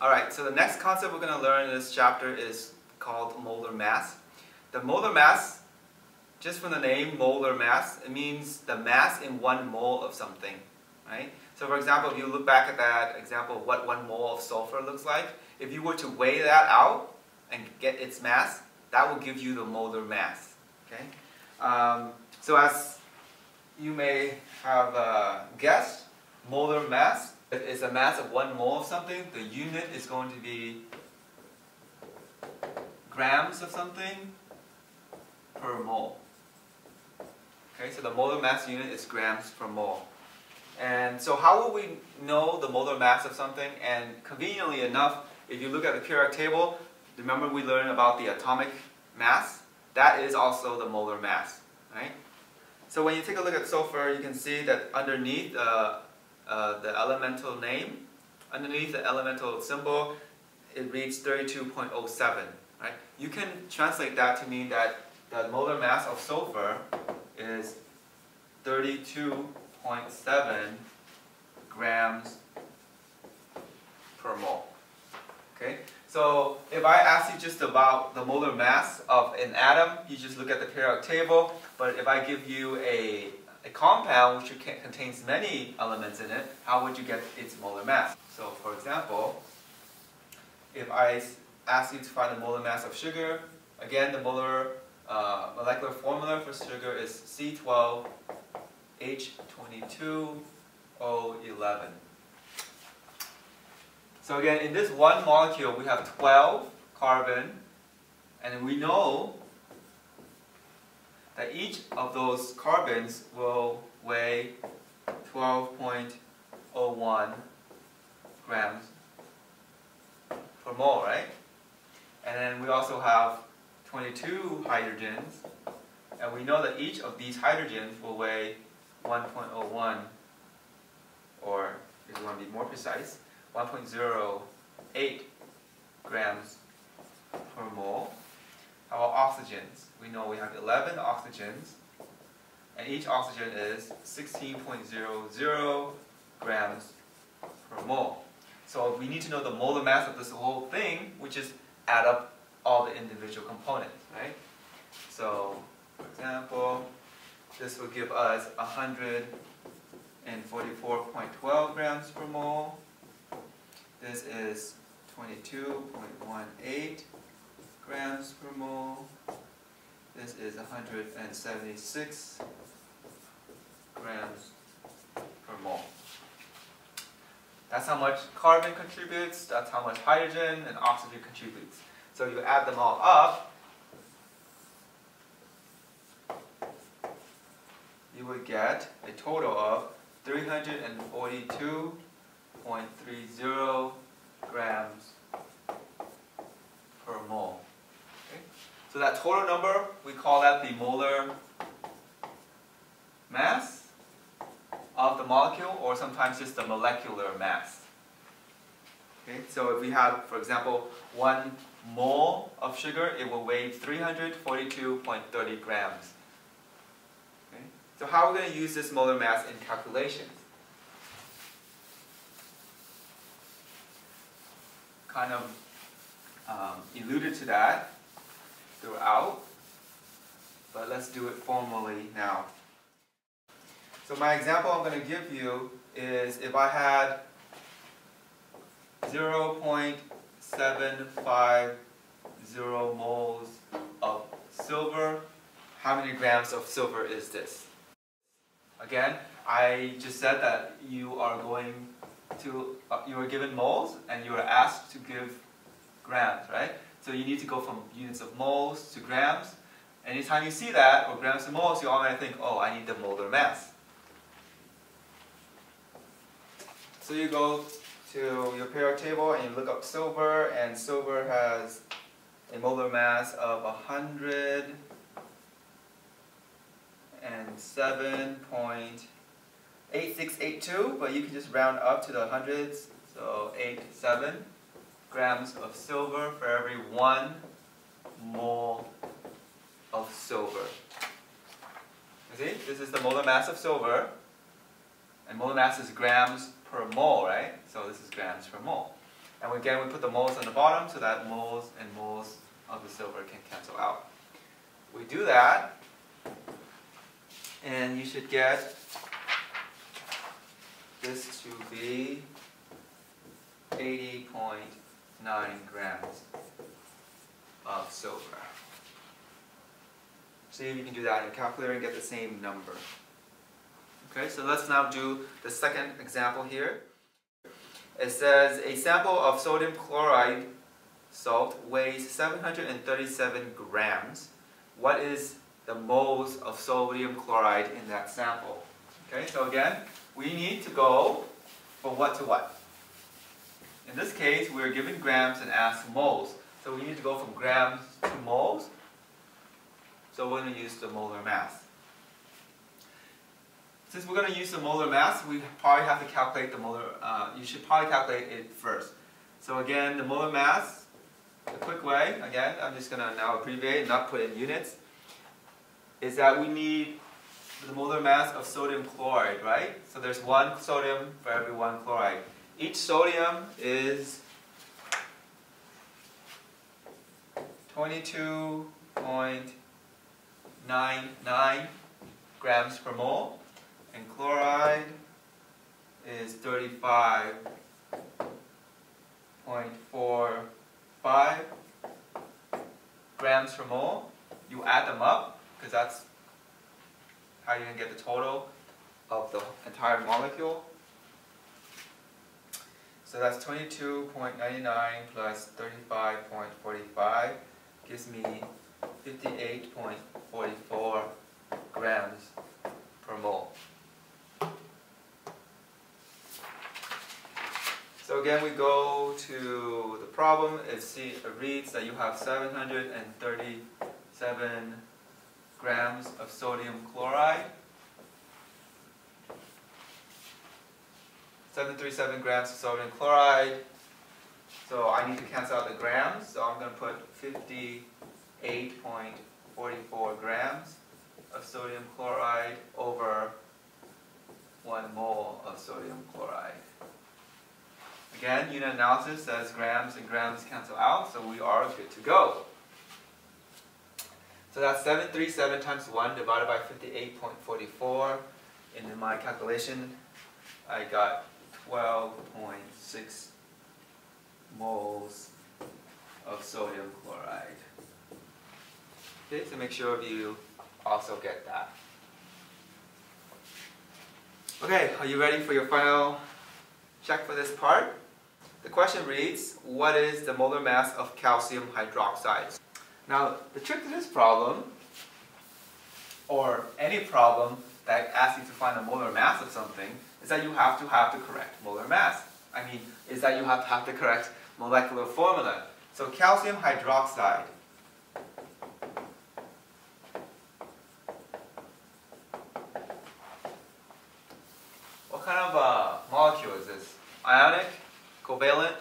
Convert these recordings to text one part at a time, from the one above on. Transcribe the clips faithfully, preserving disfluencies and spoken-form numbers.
Alright, so the next concept we're going to learn in this chapter is called molar mass. The molar mass, just from the name molar mass, it means the mass in one mole of something, right? So for example, if you look back at that example of what one mole of sulfur looks like, if you were to weigh that out and get its mass, that will give you the molar mass, okay? Um, so as you may have uh, guessed, molar mass is a mass of one mole of something. The unit is going to be grams of something per mole. Okay, so the molar mass unit is grams per mole. And so how will we know the molar mass of something? And conveniently enough, if you look at the periodic table, remember we learned about the atomic mass? That is also the molar mass, right? So when you take a look at sulfur, you can see that underneath uh, uh, the elemental name, underneath the elemental symbol, it reads thirty-two point zero seven, right? You can translate that to mean that the molar mass of sulfur is thirty-two point seven grams per mole. Okay? So if I ask you just about the molar mass of an atom, you just look at the periodic table. But if I give you a, a compound which contains many elements in it, how would you get its molar mass? So for example, if I ask you to find the molar mass of sugar, again the molar uh, molecular formula for sugar is C twelve H twenty-two O eleven. So again, in this one molecule we have twelve carbon, and we know that each of those carbons will weigh twelve point zero one grams per mole, right? And then we also have twenty-two hydrogens, and we know that each of these hydrogens will weigh one point zero one, or if you want to be more precise, one point zero eight grams per mole. How about oxygens? We know we have eleven oxygens, and each oxygen is sixteen point zero zero grams per mole. So we need to know the molar mass of this whole thing, which is add up all the individual components, right? So, for example, this will give us one hundred forty-four point one two grams per mole. This is twenty-two point one eight grams per mole. This is one hundred seventy-six grams per mole. That's how much carbon contributes, that's how much hydrogen and oxygen contributes. So you add them all up, you would get a total of three hundred forty-two point three zero grams per mole. Okay? So that total number, we call that the molar mass of the molecule, or sometimes just the molecular mass. Okay? So if we have, for example, one mole of sugar, it will weigh three hundred forty-two point three zero grams. Okay? So how are we going to use this molar mass in calculations? Kind of um, alluded to that throughout, but let's do it formally now. So my example I'm going to give you is if I had zero point seven five zero moles of silver, how many grams of silver is this? Again, I just said that you are going to, uh, you were given moles and you were asked to give grams, right? So you need to go from units of moles to grams. Anytime you see that, or grams to moles, you automatically think, oh, I need the molar mass. So you go to your periodic table and you look up silver, and silver has a molar mass of one hundred seven point eight six eight two, but you can just round up to the hundreds, so eighty-seven grams of silver for every one mole of silver. You see, this is the molar mass of silver, and molar mass is grams per mole, right? So this is grams per mole. And again, we put the moles on the bottom so that moles and moles of the silver can cancel out. We do that, and you should get this to be eighty point nine grams of silver. See if you can do that in your calculator and get the same number. Okay, so let's now do the second example here. It says a sample of sodium chloride salt weighs seven hundred thirty-seven grams. What is the moles of sodium chloride in that sample? Okay, so again, we need to go from what to what? In this case, we're given grams and asked moles. So we need to go from grams to moles. So we're going to use the molar mass. Since we're going to use the molar mass, we probably have to calculate the molar, uh, you should probably calculate it first. So again, the molar mass, the quick way, again, I'm just going to now abbreviate and not put in units, is that we need the molar mass of sodium chloride, right? So there's one sodium for every one chloride. Each sodium is twenty-two point nine nine grams per mole, and chloride is thirty-five point four five grams per mole. You add them up, because that's how you're going to get the total of the entire molecule. So that's twenty-two point nine nine plus thirty-five point four five gives me fifty-eight point four four grams per mole. So again, we go to the problem. It, see, it reads that you have seven hundred thirty-seven grams of sodium chloride. seven hundred thirty-seven grams of sodium chloride. So I need to cancel out the grams. So I'm going to put fifty-eight point four four grams of sodium chloride over one mole of sodium chloride. Again, unit analysis says grams and grams cancel out, so we are good to go. So that's seven hundred thirty-seven times one divided by fifty-eight point four four. And in my calculation, I got twelve point six moles of sodium chloride. Okay, so make sure you also get that. Okay, are you ready for your final check for this part? The question reads, what is the molar mass of calcium hydroxide? Now, the trick to this problem, or any problem that asks you to find the molar mass of something, is that you have to have the correct molar mass. I mean, is that you have to have the correct molecular formula. So calcium hydroxide. What kind of uh, molecule is this? Ionic, covalent,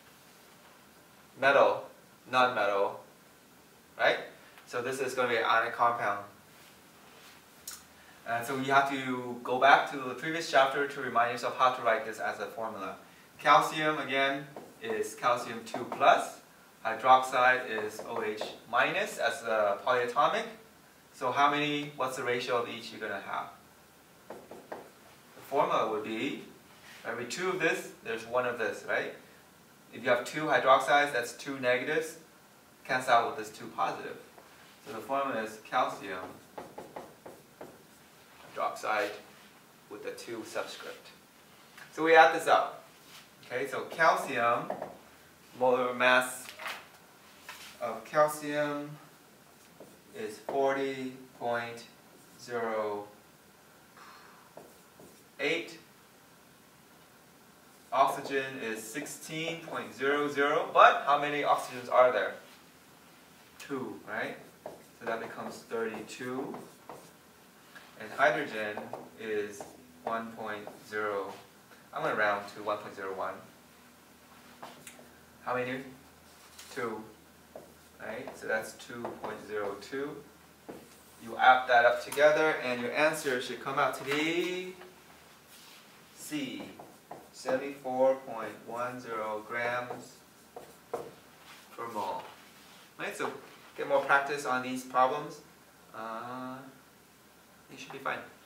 metal, non-metal, right? So this is going to be an ionic compound. And so you have to go back to the previous chapter to remind yourself how to write this as a formula. Calcium, again, is calcium two plus. Hydroxide is OH minus as a polyatomic. So how many, what's the ratio of each you're going to have? The formula would be, for every two of this, there's one of this, right? If you have two hydroxides, that's two negatives. Cancel out with this two positive. So the formula is calcium hydroxide with the two subscript. So we add this up. Okay, so calcium, molar mass of calcium is forty point zero eight. Oxygen is sixteen point zero zero. But how many oxygens are there? Two, right? So that becomes thirty-two. And hydrogen is one point zero. I'm going to round to one point zero one. How many? Two. Right? So that's two point zero two. You add that up together and your answer should come out to be C, seventy-four point one zero grams per mole. Right, so get more practice on these problems. Uh, you should be fine.